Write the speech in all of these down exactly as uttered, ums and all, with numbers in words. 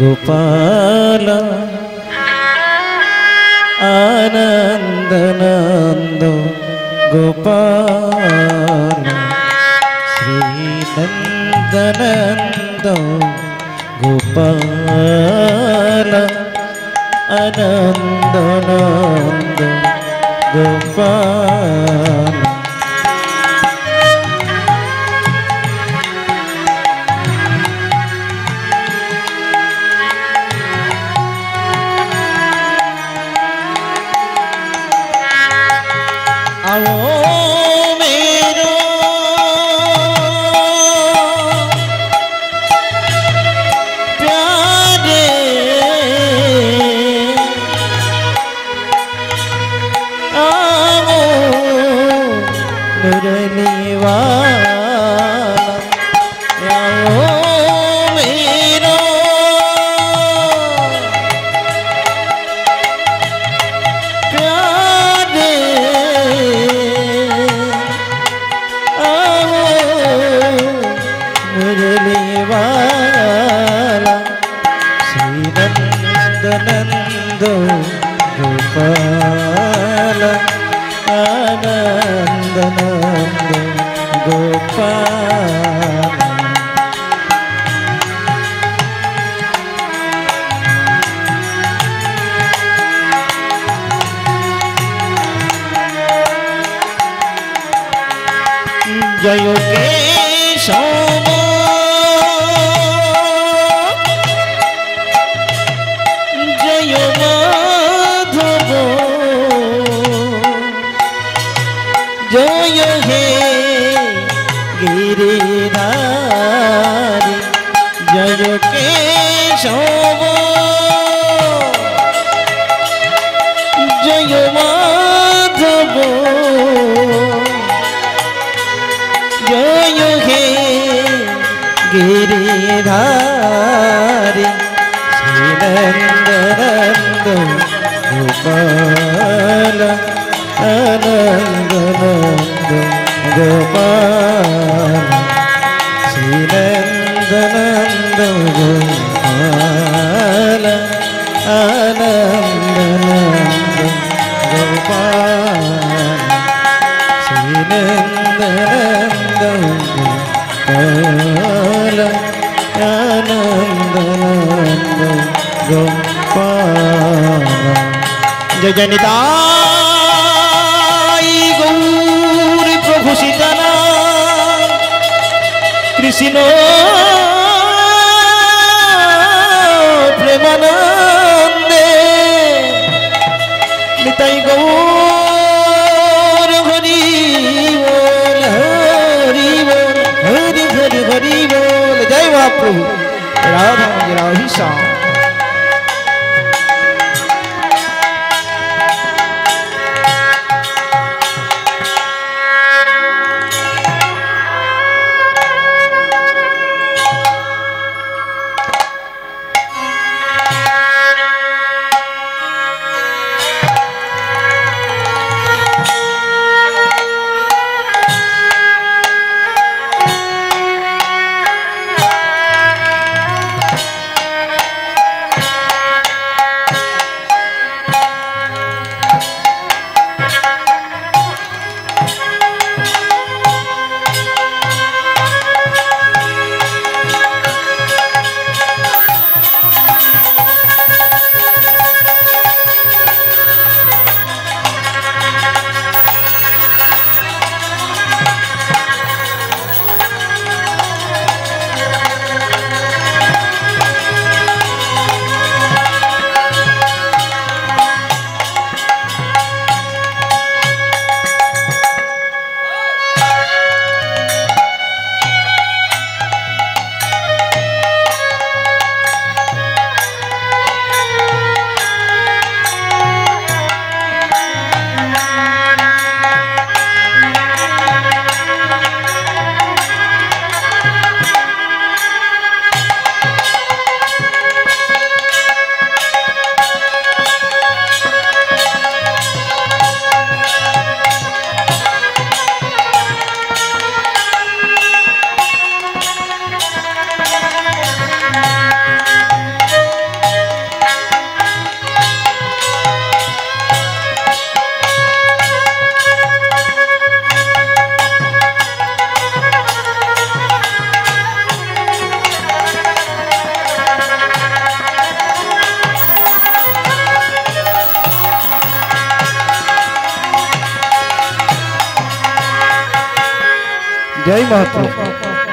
गोपाल आनंद नंद गोपाल श्री नंदनंद गोपाल आनंद नंद गोपाल आओ मेरो प्यारे आओ मुरली वाला आओ मेरो प्यारे मुरली वाला श्री नंदनंद गोपाल आनंद नंद गोपाल जय केशव जय माधव जय हे गिरिधारी जय केशव जय माधव जय हे गिरिधारी श्री नंदनंद गोपाल आनंद नंद गोपाल श्री नंदनंद गोपाल आनंद नंद गोपाल श्री नंदनंद गोपाल आनंद नंद गोपाल जय जय निताई गौर प्रभु सीताराम कृष्ण प्रेमानंदे निताई गौर हरि बोल हरि बोल हरि हरि हरि बोल जय महाप्रभु राधा राधे श्याम जय महाप्रभु।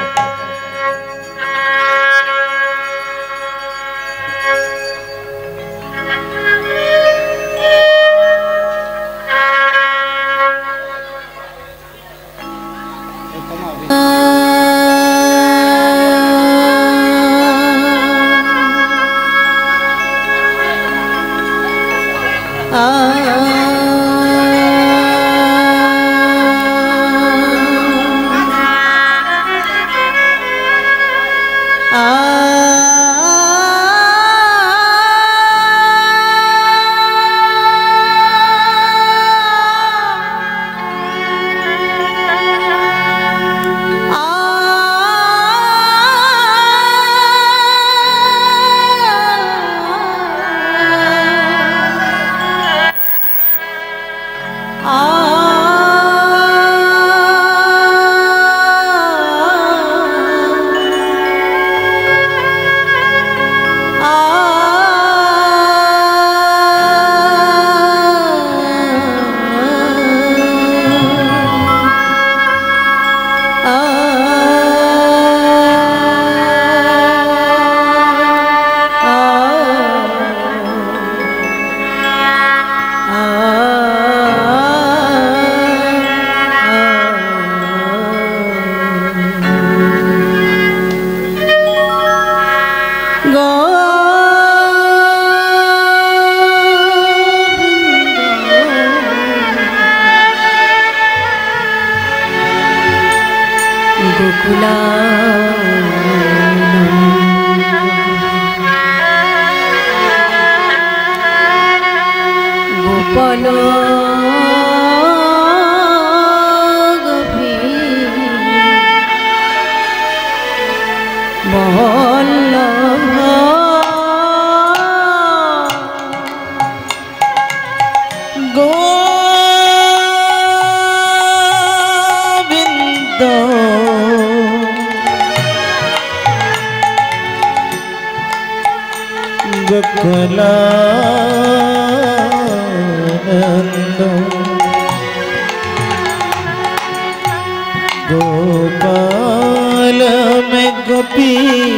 गोपाल में गोपी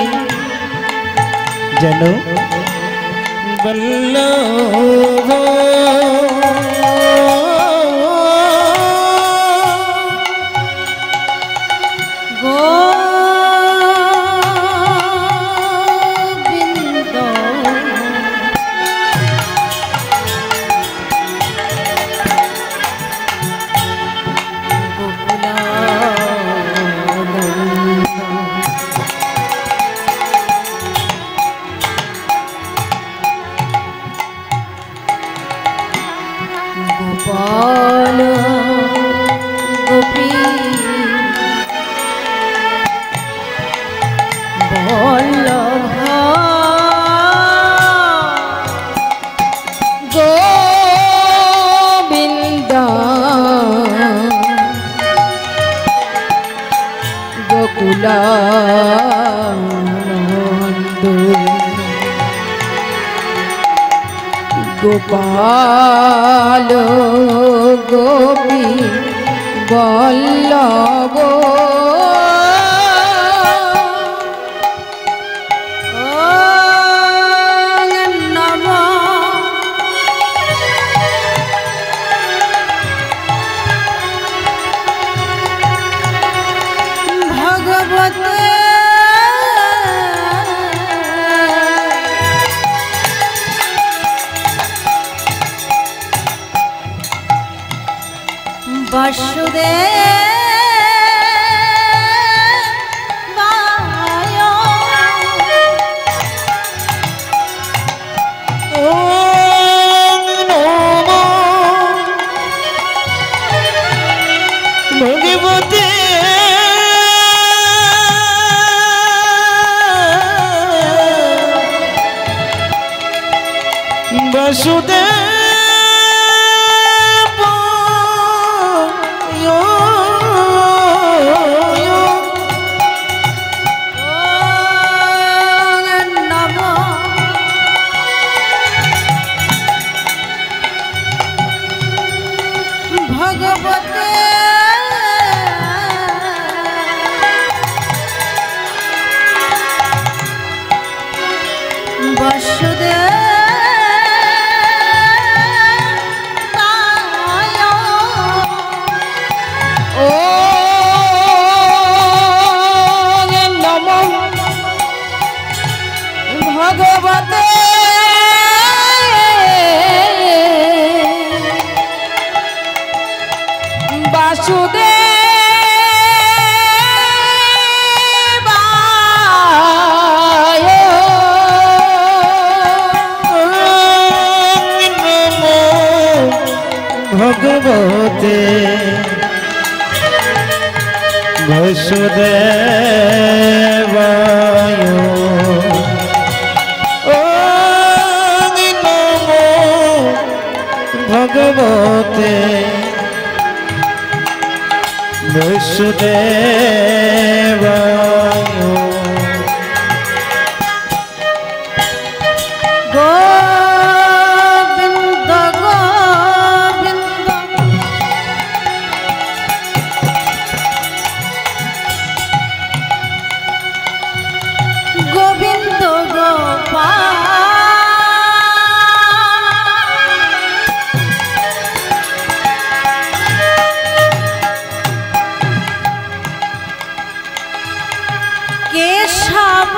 जनो बल्लभ गोपाल गोपी बल्लभ ভগবতে বাসুদেবায় ভগবতে বাসুদেবায় ওম নমো ভগবতে বাসুদেবায় গোবিন্দ গোবিন্দ গোবিন্দ গোপাল কেশব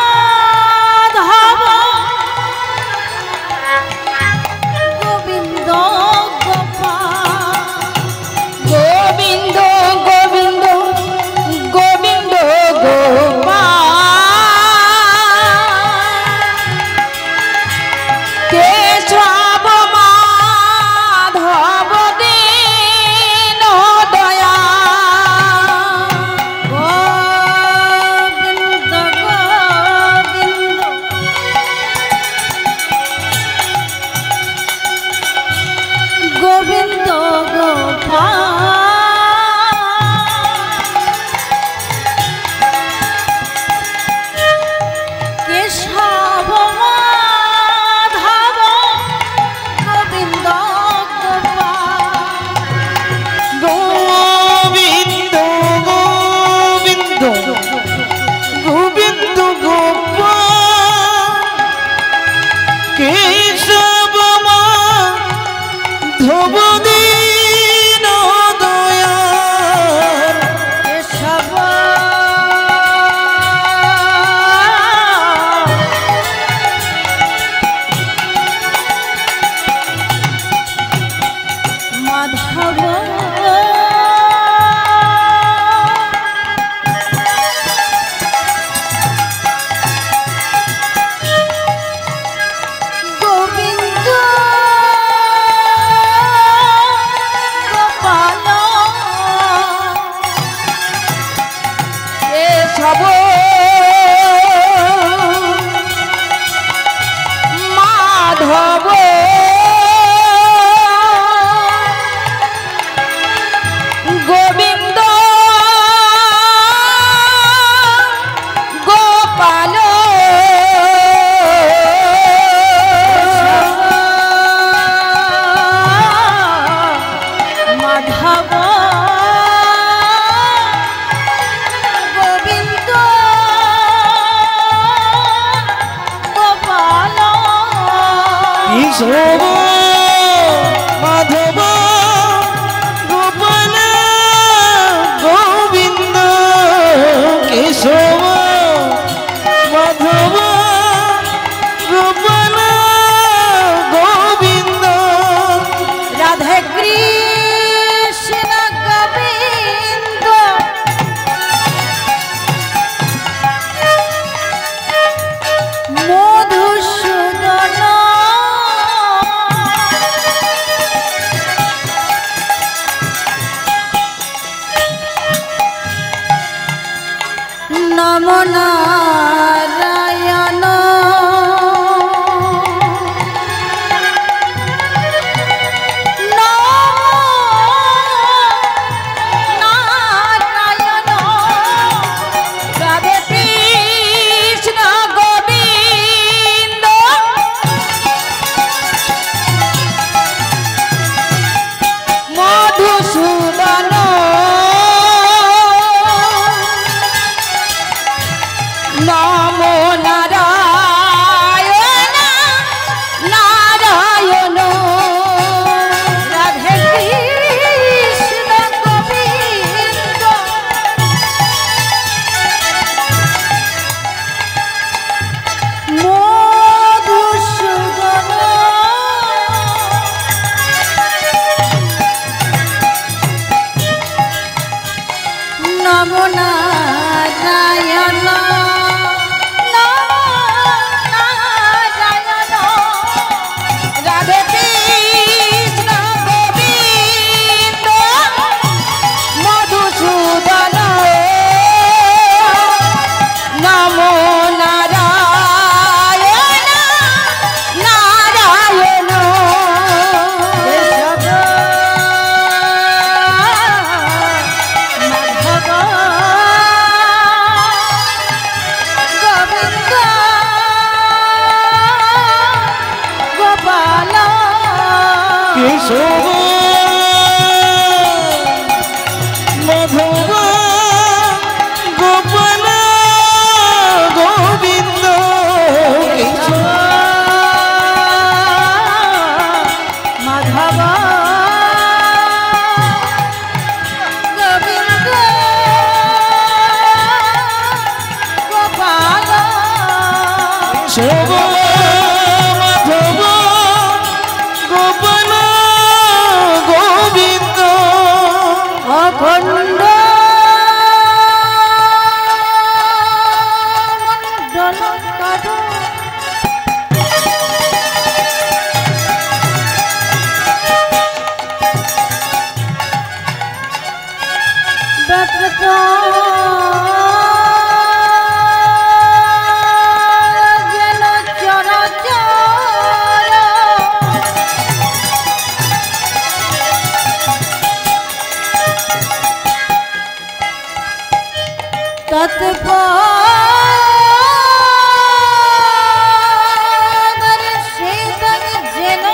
মাধব গোবিন্দ গোপাল গোবিন্দ গোবিন্দ গোবিন্দ গোপাল কেশব মাধব দীন দয়া গোবিন্দ গোবিন্দ গোবিন্দ গোপাল কেশব মাধব গোবিন্দ গোপাল গোবিন্দ গোবিন্দ গোবিন্দ গোপাল কেশব মাধব দীন দয়াল কেশব মাধব গোবিন্দ গোপাল কেশব মাধব গোবিন্দ গোপাল মাধব গোবিন্দ গোপাল কেশব মাধব গোপাল গোবিন্দ কেশব মাধব গোপাল গোবিন্দ রাধে কৃষ্ণ গোবিন্দ মধুসূদন কেশব মাধব গোপাল গোবিন্দ কেশব মাধব গোবিন্দ গোপাল কেশব মাধব গোপাল গোবিন্দ অখণ্ড মণ্ডল কাদ ব্যাপৃত যেন চরাচর তৎপর সেদন যেন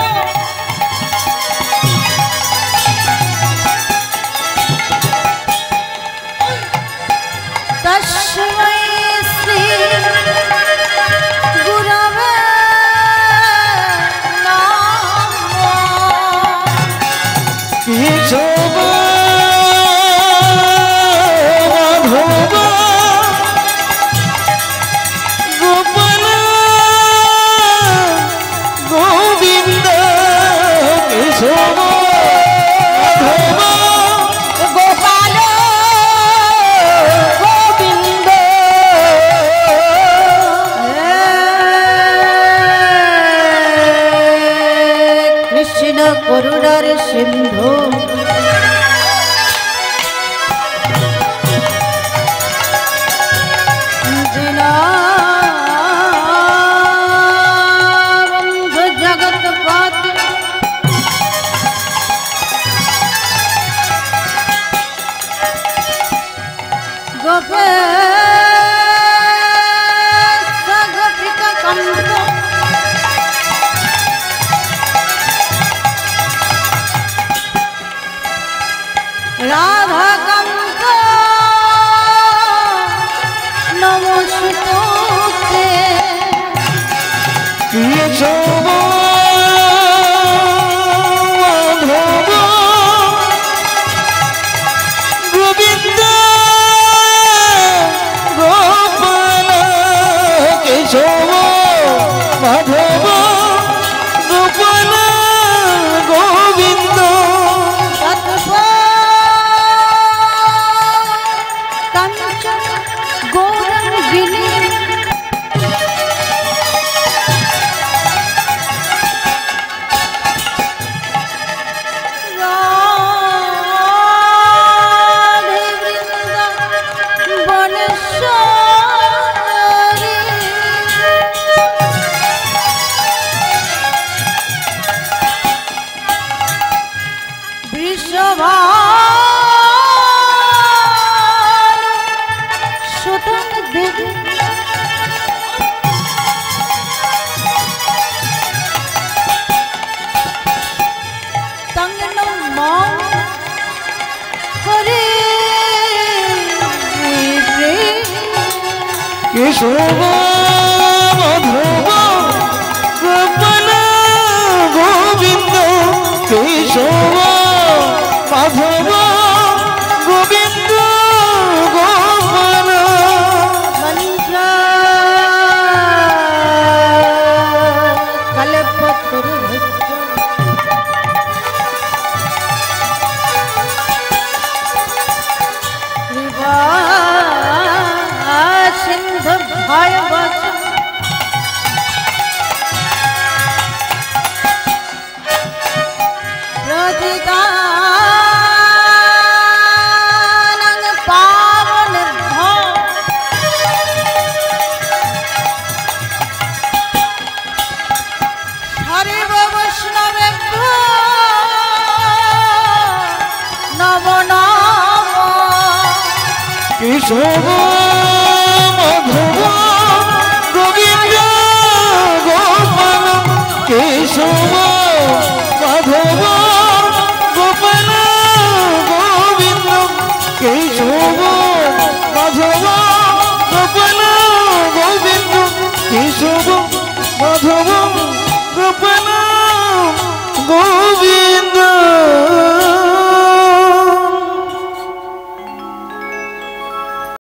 তস্मै শ্রী গুরবে নমঃ কেশব মাধব গোপাল গোবিন্দ কেশব মাধব গোপাল গোবিন্দ কৃষ্ণ করুণার সিন্ধু দীনবন্ধু জগৎপতি গোপেশ গোপিকা কান্ত রাধাকান্ত নমস্তুতে কেশব মাধব গোবিন্দ গোপাল কেশব মাধব গোপাল গোবিন্দ কাঞ্চন গৌরঙ্গিনী রাধে বৃন্দাবনেশ্বরী বৃষভানু সুতং দেবী তং নমঃ হরে কেশব মাধব গোপাল গোবিন্দ কেশব মাধব গোবিন্দ গোপাল মন্ত্র কল্পতরু সিন্ধু ভয় বচ প্রতিদানং পাবন হরে বৈষ্ণবে নব নম কেশব